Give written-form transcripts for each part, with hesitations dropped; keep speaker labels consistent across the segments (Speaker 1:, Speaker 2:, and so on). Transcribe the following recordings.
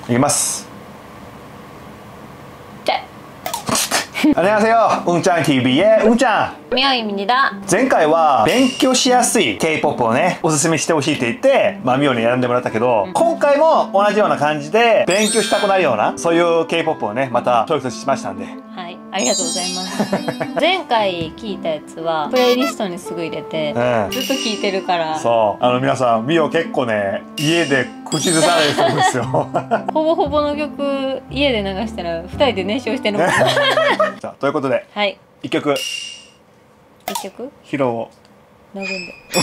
Speaker 1: いきます。안녕하세요 웅짱 TV의 웅짱
Speaker 2: 미영입니다。
Speaker 1: 前回は勉強しやすい K-POP をねおすすめしてほしいって言ってミオに選んでもらったけど、今回も同じような感じで勉強したくなるようなそういう K-POP をねまたチョイスしましたんで、
Speaker 2: はい、ありがとうございます。前回聞いたやつはプレイリストにすぐ入れて、ずっと聞いてるから。
Speaker 1: そう皆さんミオ結構ね家で口ずされるんですよ。
Speaker 2: ほぼほぼの曲家で流したら2人で熱唱してるもん。
Speaker 1: じゃあということで、
Speaker 2: はい、
Speaker 1: 1曲
Speaker 2: 披
Speaker 1: 露を
Speaker 2: 流んで。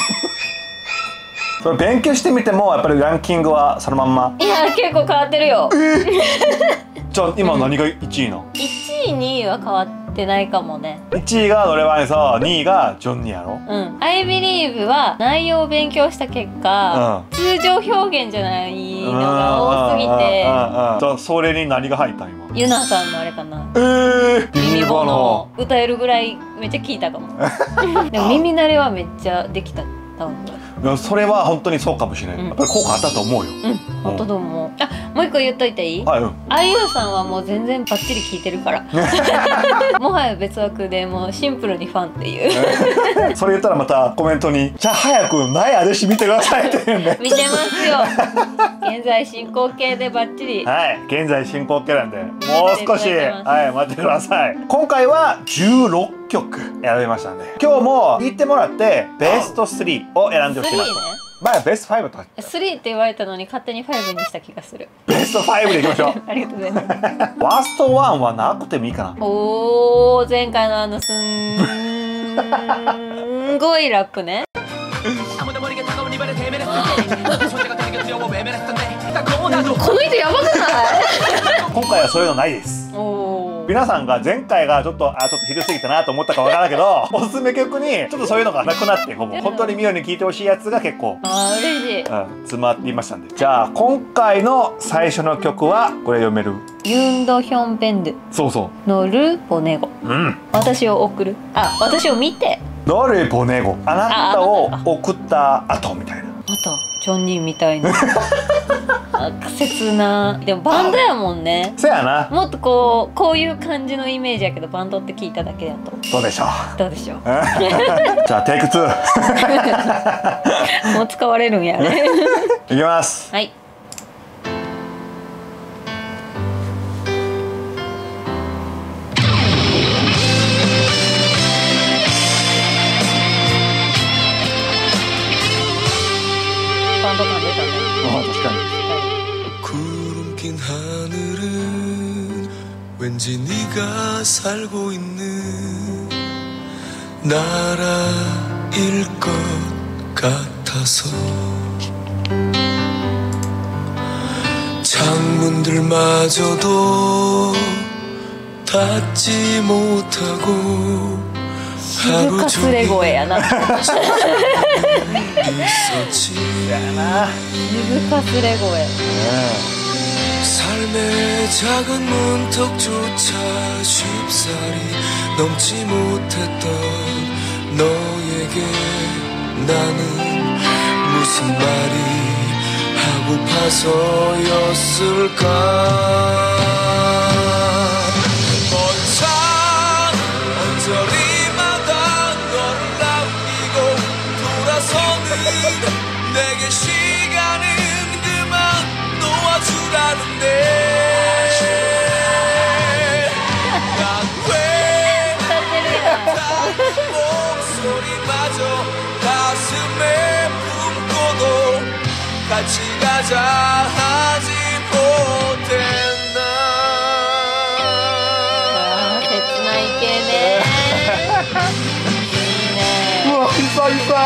Speaker 1: それ勉強してみてもやっぱりランキングはそのまんま。
Speaker 2: いや結構変わってるよ。
Speaker 1: じゃあ今何が1位なの
Speaker 2: ？1位2位は変わってないかもね。
Speaker 1: 1位がノレワイさ、2位がジョンニやろ。
Speaker 2: I believe は内容を勉強した結果、通常表現じゃないのが多すぎて。
Speaker 1: じゃあそれに何が入った今？
Speaker 2: ユナさんのあれかな。
Speaker 1: 耳ボの
Speaker 2: 歌えるぐらいめっちゃ聞いたかも。でも耳慣れはめっちゃできたと思う。
Speaker 1: それは本当にそうかもしれない。やっぱり効果あったと思うよ。
Speaker 2: 本当どうも。もう一個言っといていい？あゆうさんはもう全然バッチリ聞いてるから。もはや別枠でもうシンプルにファンっていう。そ
Speaker 1: れ言ったらまたコメントに「じゃあ早くないあれし見てください」って言うんで。
Speaker 2: 見てますよ。現在進行形でバッチリ。
Speaker 1: はい、現在進行形なんでもう少し待ってください。今回は16曲選びましたんで、今日も言ってもらってベスト3を選んでほしいなと。前はベスト5とか
Speaker 2: 3って言われたのに勝手に5にした気がする。
Speaker 1: ベスト5でいきましょう。
Speaker 2: ありがとうございます。
Speaker 1: ワースト1はなくてもいいかな。
Speaker 2: おお、前回のすんごいラップね。この人やばくない？
Speaker 1: 今回はそういうのないです。皆さんが前回がちょっとひどすぎたなと思ったかわからんけど、おすすめ曲にちょっとそういうのがなくなって、本当にミオに聴いてほしいやつが結構
Speaker 2: 嬉しい、
Speaker 1: 詰まっていましたんで。じゃあ今回の最初の曲はこれ読める？
Speaker 2: ユンドヒョンベンドのルボネゴ。私を送る、私を見て
Speaker 1: ノルボネゴ、あなたを送った後みたいな。
Speaker 2: またジョンニーみたいな。切な。でもバンドやもんね。
Speaker 1: そやな。
Speaker 2: もっとこういう感じのイメージやけど、バンドって聞いただけだと
Speaker 1: どうでしょう。
Speaker 2: どうでしょう。
Speaker 1: じゃあテイク2。
Speaker 2: もう使われるんやね。
Speaker 1: いきます。
Speaker 2: はい。バンド感出たね。
Speaker 1: 確かに。
Speaker 3: 구름낀 하늘은 왠지 네가 살고 있는 나라일 것 같아서 창문들마저도 닫지 못하고 하루 종일 있었지. 삶의 작은 문턱조차 쉽사리 넘지 못했던 너에게 나는 무슨 말이 하고파서였을까. 먼 산 언저리마다 너를 남기고 돌아서는 내게 시간은 그만 놓아주라는데 난 왜 목소리마저 가슴에 품고도 같이 가자 하지 못했나.
Speaker 2: 切ない系ね。
Speaker 1: うわ、久々。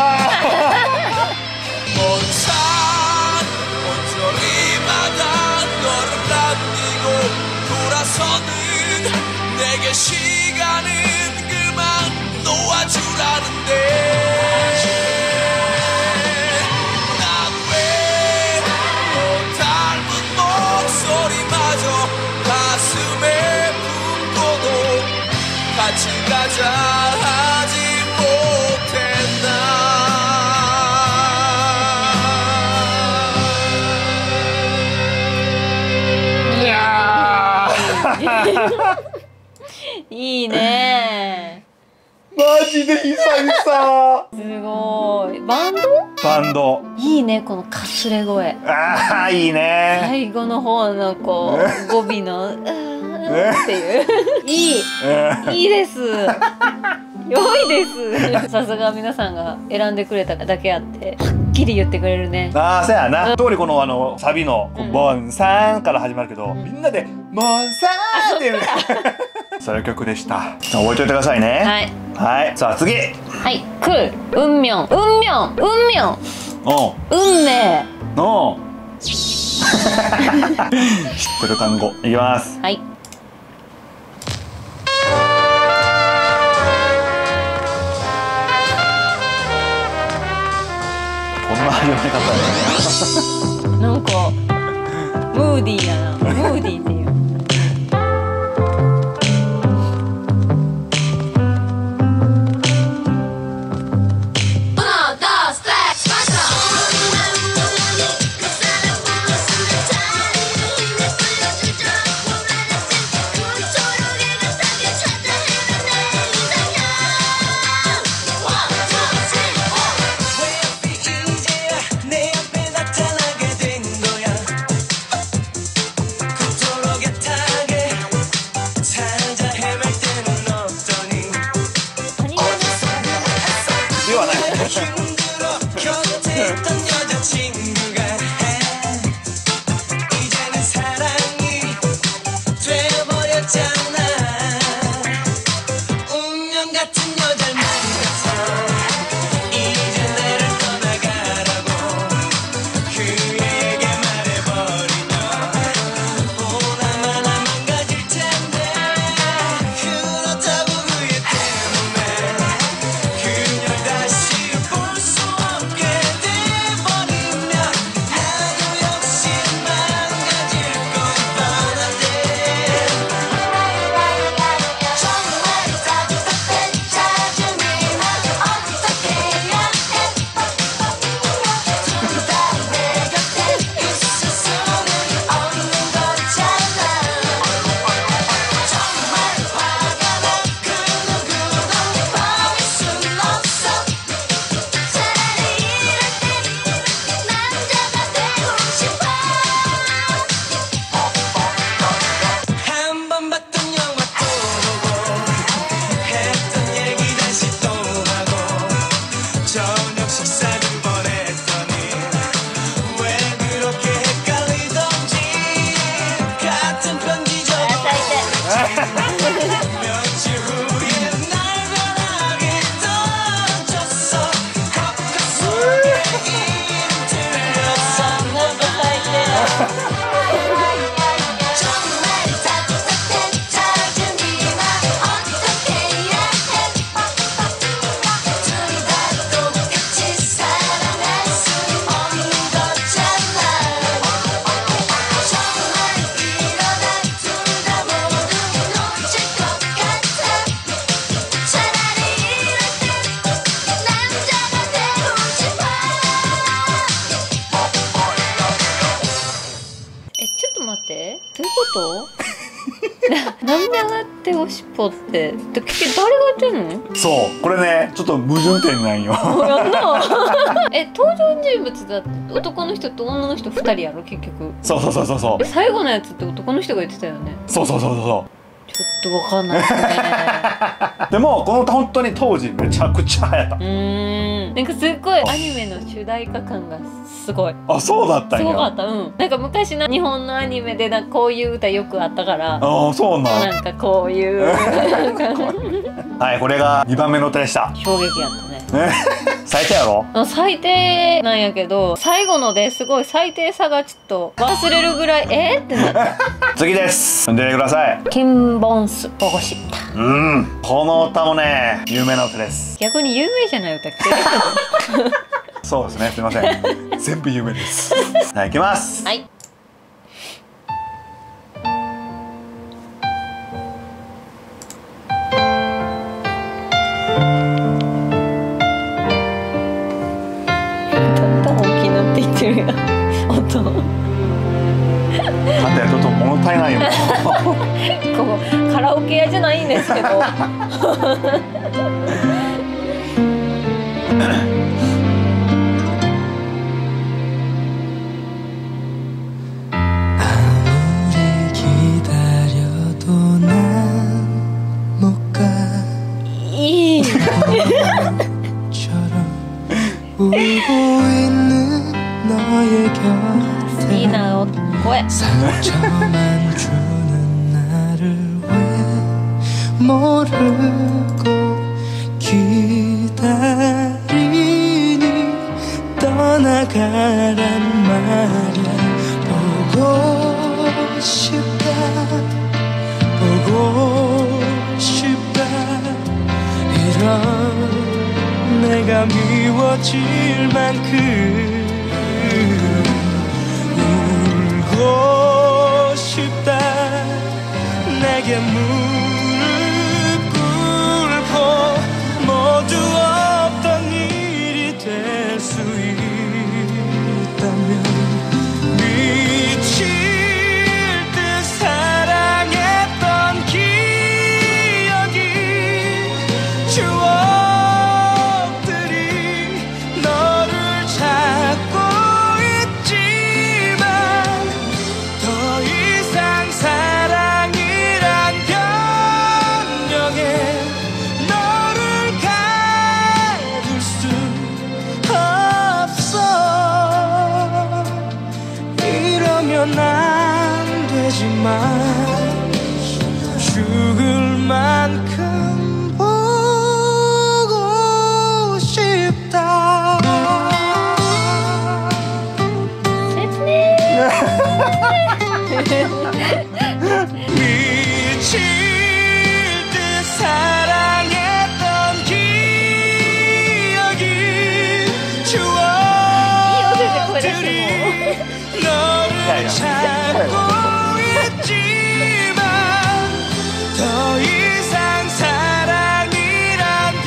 Speaker 3: 내게 시간은 그만 놓아주라는데 난 왜 너 닮은 목소리마저 가슴에 품고도 같이 가자 하지 못했나.
Speaker 2: いいね。
Speaker 1: マジで久々。
Speaker 2: すごい。バンド？
Speaker 1: バンド。
Speaker 2: いいね、このかすれ声。
Speaker 1: ああ、いいね。
Speaker 2: 最後の方のこう語尾のっていういいです良いですさすが皆さんが選んでくれただけあってはっきり言ってくれるね。
Speaker 1: ああ、そうやな。通りこのサビのボンさんから始まるけど、みんなでボンさんっていうね。そういう曲でした。覚えておいてくださいね。はい。さあ次。
Speaker 2: はい、来る。運命。運命。運命。運命。
Speaker 1: 知ってる単語いきます。
Speaker 2: はい。
Speaker 1: こんな読み方
Speaker 2: なんかムーディーやな。ムーディーっていう。涙がっておしっぽって結局誰がやってんの？
Speaker 1: そうこれねちょっと矛盾点なんよ。
Speaker 2: やんな登場人物だって男の人と女の人2人やろ結局。
Speaker 1: そう
Speaker 2: 最後のやつって男の人が言ってたよね。
Speaker 1: そう
Speaker 2: ちょっとわかんないですね。
Speaker 1: でもこの本当に当時めちゃくちゃ流行った。
Speaker 2: なんかすっごいアニメの主題歌感がすごい。
Speaker 1: あ、そうだったんや。
Speaker 2: すごかった。なんか昔の日本のアニメでなんかこういう歌よくあったから。
Speaker 1: ああ、そう
Speaker 2: なんかこういう
Speaker 1: はい、これが2番目の歌でした。
Speaker 2: 衝撃やったね。
Speaker 1: 最低やろ？
Speaker 2: 最低なんやけど最後のですごい最低さがちょっと忘れるぐらいってなった。
Speaker 1: 次です。読んでください。
Speaker 2: キンボンス保護し。
Speaker 1: この歌もね有名な歌です。
Speaker 2: 逆に有名じゃない歌って。
Speaker 1: そうですね、すみません。全部有名です。はい、行きます。
Speaker 2: はい。だんだん大きくなっていってるやん。音。
Speaker 1: 肩やとと思う。 物足りないよ。
Speaker 2: ここカラオケ屋じゃないんですけど。いい。 いいな声。
Speaker 3: 상처만 주는 나를 왜 모르고 기다리니 떠나가란 말이야. 보고 싶다 보고 싶다 이런 내가 미워질 만큼 울고 싶다 내게 무릎 꿇고 모두 없던 일이 될 수 있다면 미칠 듯 사랑했던 기억이 추억들이 너를 찾고 있지만 더 이상 사랑이란 변명에 너를 가둘 수 없어. 이러면 안 되지만 죽을 만큼 보고 싶다. 미칠 듯 사랑했던 기억이 추억들이 너를 찾고 있지만 더 이상 사랑이란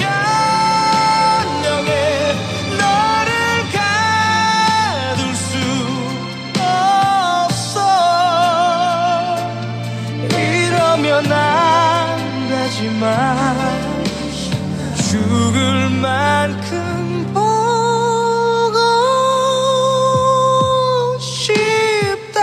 Speaker 3: 변명에 너를 가둘 수 없어. 이러면 안 되지만 죽을 만큼 보고 싶다.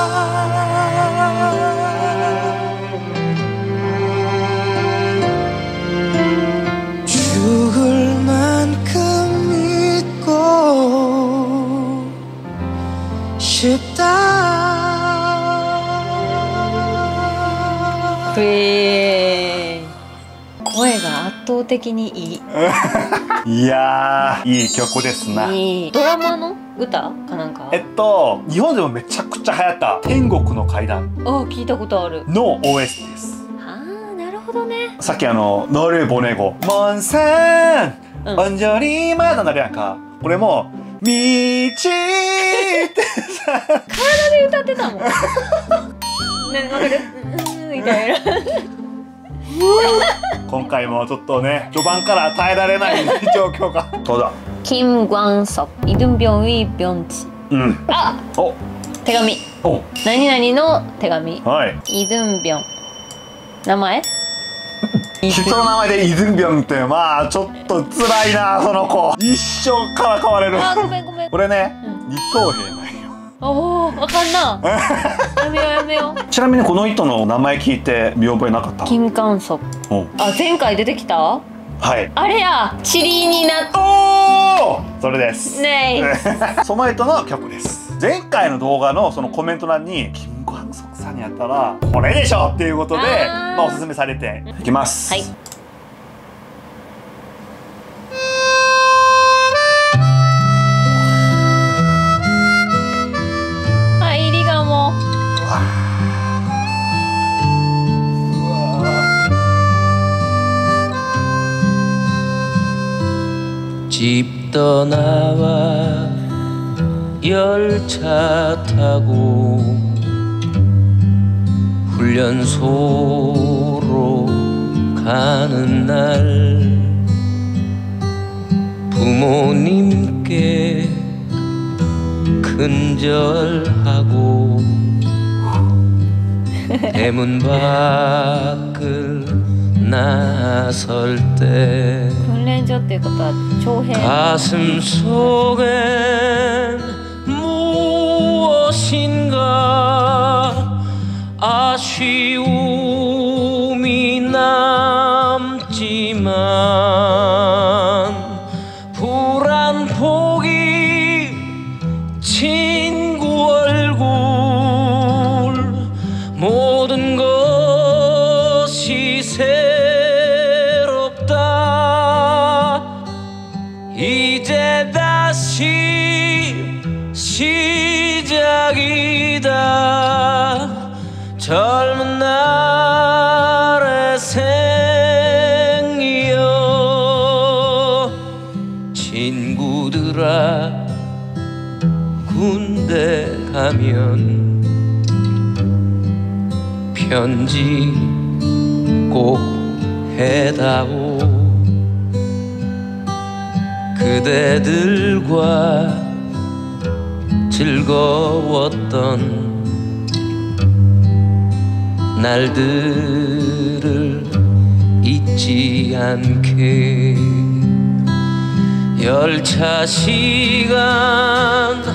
Speaker 3: 죽을 만큼 믿고 싶다.
Speaker 2: 声が圧倒的にいい。
Speaker 1: いやー、いい曲ですな。
Speaker 2: いい。ドラマの歌かなんか。
Speaker 1: 日本でもめちゃくちゃ流行った天国の階段
Speaker 2: あ、聞いたことある。
Speaker 1: の OS です。
Speaker 2: ああ、なるほどね。
Speaker 1: さっき너를 보내고 먼 산
Speaker 2: うん。
Speaker 1: 언저리 마다なるやんか。これも道ってさ
Speaker 2: 体で歌ってたもん。ね、わかる。みたいな。
Speaker 1: 今回もちょっとね序盤から耐えられない状況が。そうだ。
Speaker 2: 김광석 이등병의 병지.
Speaker 1: うん。
Speaker 2: あ、
Speaker 1: お、
Speaker 2: 手紙。
Speaker 1: お、
Speaker 2: 何々の手紙。
Speaker 1: はい。
Speaker 2: 이등병。名前？
Speaker 1: 人の名前でイ・ドゥンビョンってまあちょっと辛いなその子。一生からかわれる。
Speaker 2: あ、ごめんごめん。
Speaker 1: これね、
Speaker 2: うん
Speaker 1: 立候兵なんよ。
Speaker 2: おお、わかんな。やめようやめよう。
Speaker 1: ちなみにこの人の名前聞いて見覚えなかった？
Speaker 2: 김광석。
Speaker 1: お、
Speaker 2: あ、前回出てきた？
Speaker 1: はい。
Speaker 2: あれや、チリになっ
Speaker 1: おお、それです。
Speaker 2: ね
Speaker 1: その人の曲です。前回の動画のそのコメント欄にキム・グァンソクさんにやったらこれでしょっていうことで
Speaker 2: あー、
Speaker 1: まあおすすめされていきます。
Speaker 2: はい。入りがもう。
Speaker 3: 집 떠나와 열차 타고 훈련소로 가는 날 부모님께 근절하고 대문 밖을 나설 때
Speaker 2: 訓練所っていうことは徴兵
Speaker 3: 가슴 속엔 무엇인가 아쉬움이 남지만 불안 포기 친구 얼굴 모든 것이 새롭다 이제 다시 시작이다 젊은 날의 생이여 친구들아 군대 가면 편지 꼭 해다오 그대들과 즐거웠던 날들을 잊지 않게 열차 시간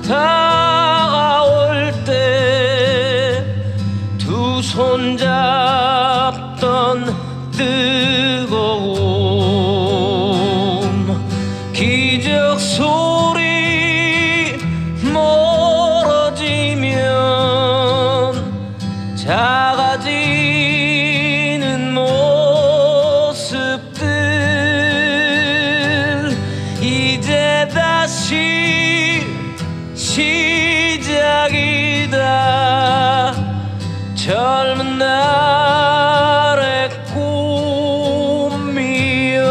Speaker 3: 다가올 때 두 손 잡던 뜨거움 기적 소리 멀어지면 작아지는 모습들 이제 다시 시작이다 젊은 날의 꿈이여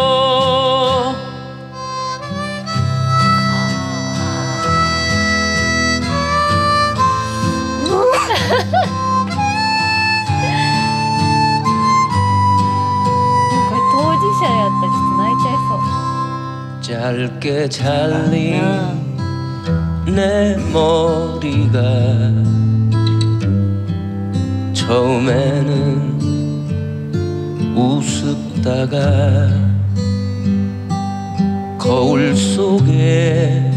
Speaker 2: これ当事者やったらちょっと泣いちゃいそう
Speaker 3: 짧게 잘린 내 머리가 처음에는 우습다가 거울 속에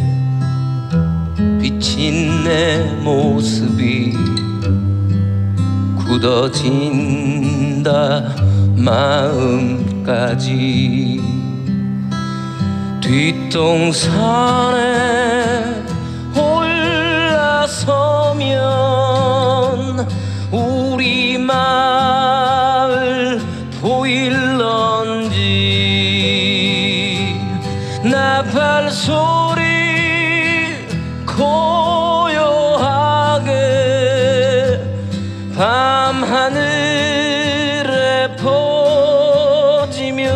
Speaker 3: 비친 내 모습이 굳어진다 마음까지 뒷동산에 올라서면 우리 마을 보일런지 나팔 소리 고요하게 밤하늘에 퍼지면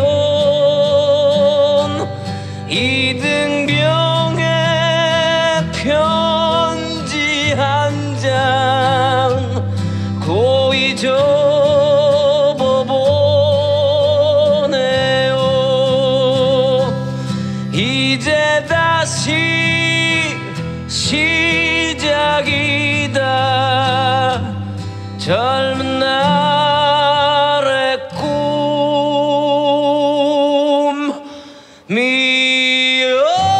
Speaker 3: 이등병의 편지 한 장 고이 접어보네요 이제 다시 시작이다 젊은 날의 꿈이여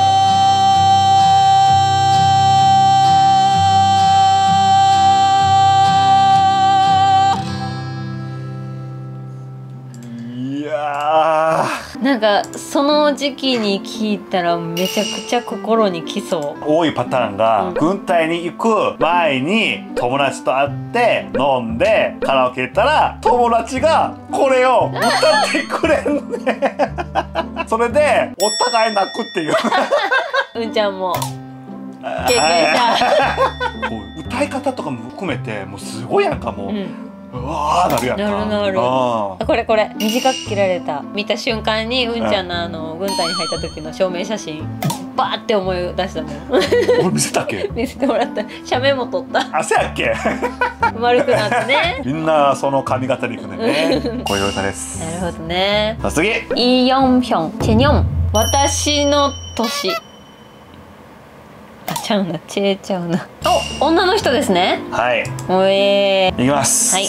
Speaker 1: 이야
Speaker 2: なんかその時期に聞いたらめちゃくちゃ心にきそう。
Speaker 1: 多いパターンが、軍隊に行く前に友達と会って飲んでカラオケ行ったら友達がこれを歌ってくれんねそれでお互い泣くっていう
Speaker 2: うんちゃんも経験者
Speaker 1: こう歌い方とかも含めてもうすごいやんかもう、
Speaker 2: うん
Speaker 1: うわーなるやんか。
Speaker 2: なるなる。これ短く切られた見た瞬間にうんちゃんの軍隊に入った時の証明写真バーって思い出したもん
Speaker 1: 俺見せたっけ
Speaker 2: 見せてもらった写メも撮った
Speaker 1: あ、そうやっけ
Speaker 2: 丸くなってね
Speaker 1: みんなその髪型でいくねこういう歌です。
Speaker 2: なるほどね。
Speaker 1: さあ次
Speaker 2: イ・ヨンヒョンチェニョン私の年ちゃうな、ちえちゃうな。お、女の人ですね。
Speaker 1: はい、
Speaker 2: お
Speaker 1: いきます。
Speaker 2: はい。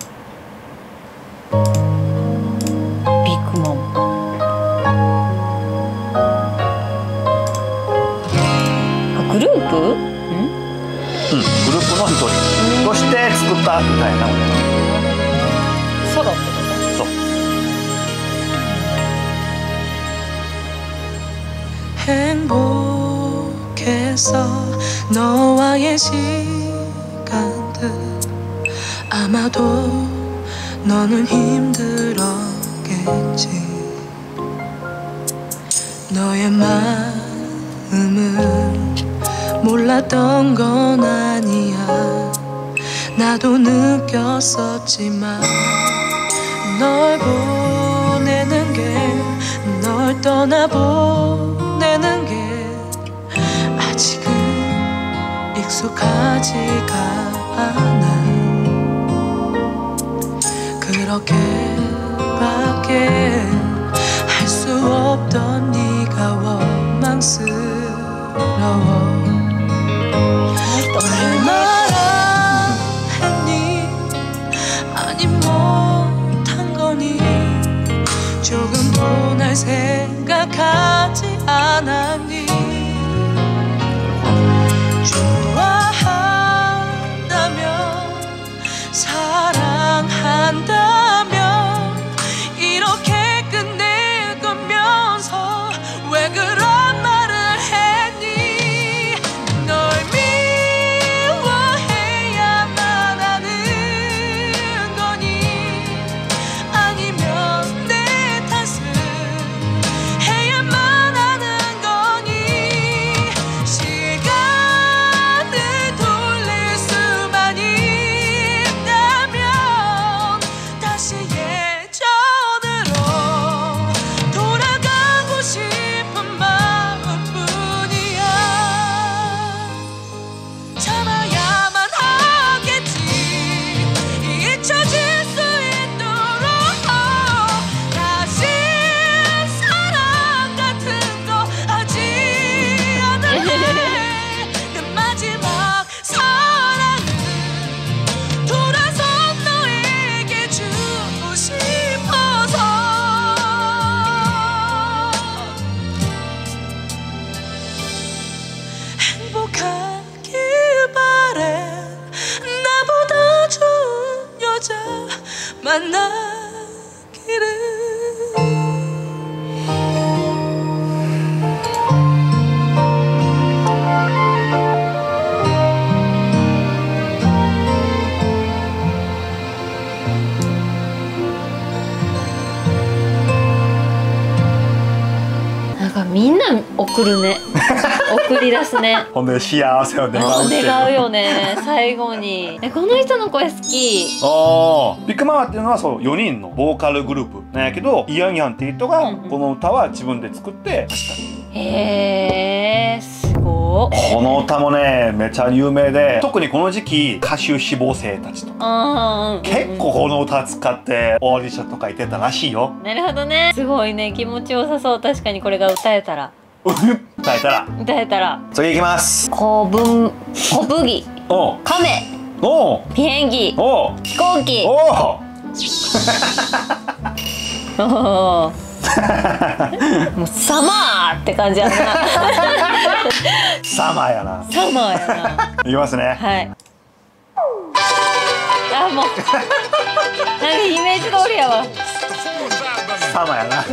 Speaker 2: ビッグマム。あ、グループ？
Speaker 1: うん、グループの一人として作ったみたいな。
Speaker 2: ソロってこと？
Speaker 1: そう。
Speaker 4: 행복해서 너와의 시간들 아마도 너는 힘들었겠지 너의 마음을 몰랐던 건 아니야 나도 느꼈었지만 널 보내는 게 널 떠나보내는 게 아직은 익숙하지가 않아 그렇게밖에 할 수 없던 네가 원망스러워 얼마나 했니 아니 못한 거니 조금도 날 생각하지 않았니 좋아한다면 사랑한다면 이렇게 끝낼 거면서 왜 그런 말을 했니 널 미워해야만 하는 거니 아니면 내 탓을 해야만 하는 거니 시간을 돌릴 수만 있다면 다시 예전으로 돌아가고 싶은 마음뿐이야 참아야만 하겠지 잊혀질 수 있도록 다시 사랑 같은 거 하지 않을래 그 마지막 사랑을 돌아서 너에게 주고 싶어서 행복하길 바래 나보다 좋은 여자 만나기를
Speaker 2: なんかみんな送るね。送り出すね。
Speaker 1: ほんで幸せを願うっていう。
Speaker 2: 願うよね。最後に。この人の声好き。
Speaker 1: ああ、ビッグママっていうのはそう4人のボーカルグループなんやけど、イヤンヤンっていう人が
Speaker 2: うんうん
Speaker 1: この歌は自分で作って出した。
Speaker 2: へえ、すごっ。
Speaker 1: この歌もねめちゃ有名で、特にこの時期歌手志望生たちとか
Speaker 2: ああ、
Speaker 1: 結構この歌使ってオーディションとか行ってたらしいよ。
Speaker 2: なるほどね。すごいね、気持ちよさそう。確かにこれが歌えたら。
Speaker 1: 歌えたら。
Speaker 2: 歌えたら。
Speaker 1: 次いきます。
Speaker 2: 小麦、
Speaker 1: おう
Speaker 2: 亀、
Speaker 1: おう
Speaker 2: ビヘンギ、
Speaker 1: おう
Speaker 2: 飛行機。
Speaker 1: おう
Speaker 2: おお。もうサマーって感じやな。
Speaker 1: サマーやな。
Speaker 2: サマーやな。
Speaker 1: いきますね。
Speaker 2: はい。あ、もう。なんかイメージ通りやわ。
Speaker 1: サマーやな。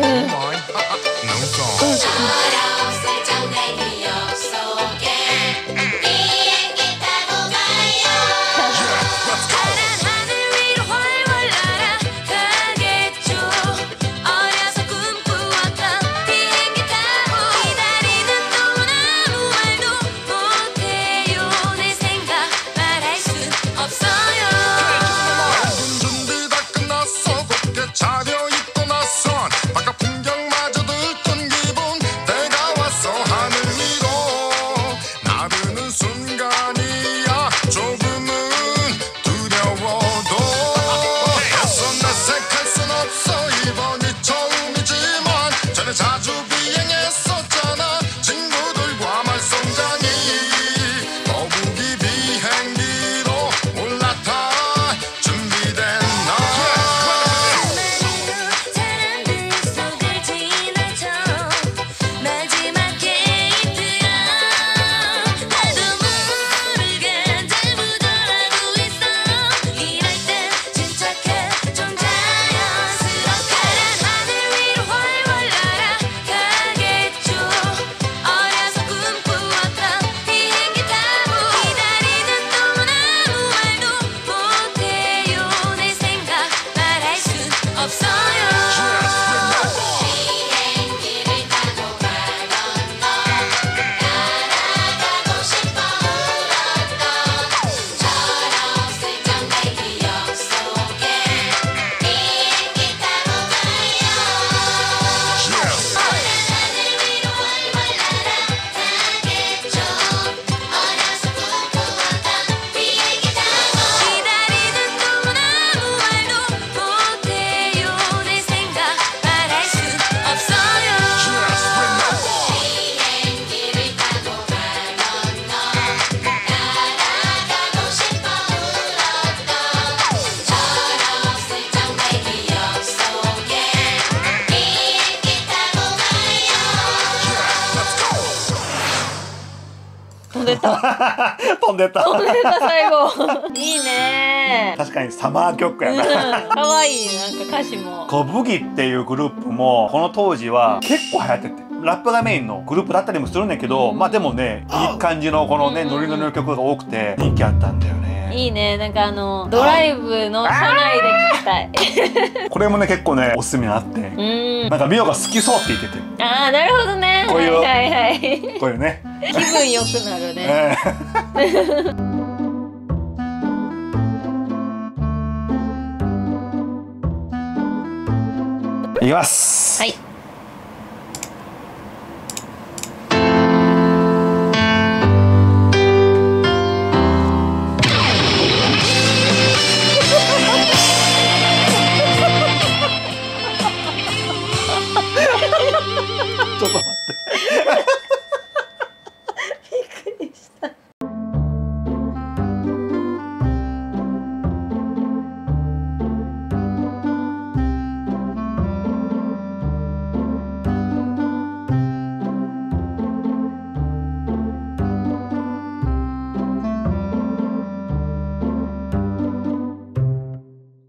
Speaker 2: 飛んでった
Speaker 1: 飛んでった
Speaker 2: 飛んでた最後いいね。
Speaker 1: 確かにサマー曲やな
Speaker 2: 可愛いなんか歌詞も。
Speaker 1: こうブギっていうグループもこの当時は結構流行ってて、ラップがメインのグループだったりもするんだけど、まあでもねいい感じのこのねノリノリの曲が多くて人気あったんだよね。
Speaker 2: いいね、なんかドライブの車内で聴きたい
Speaker 1: これもね結構ねおすすめあってなんかミオが好きそうって言ってて、
Speaker 2: ああなるほどね。
Speaker 1: こういう
Speaker 2: はいはいはい
Speaker 1: こういうね
Speaker 2: 気分良くなるね。
Speaker 1: いきます。
Speaker 2: はい。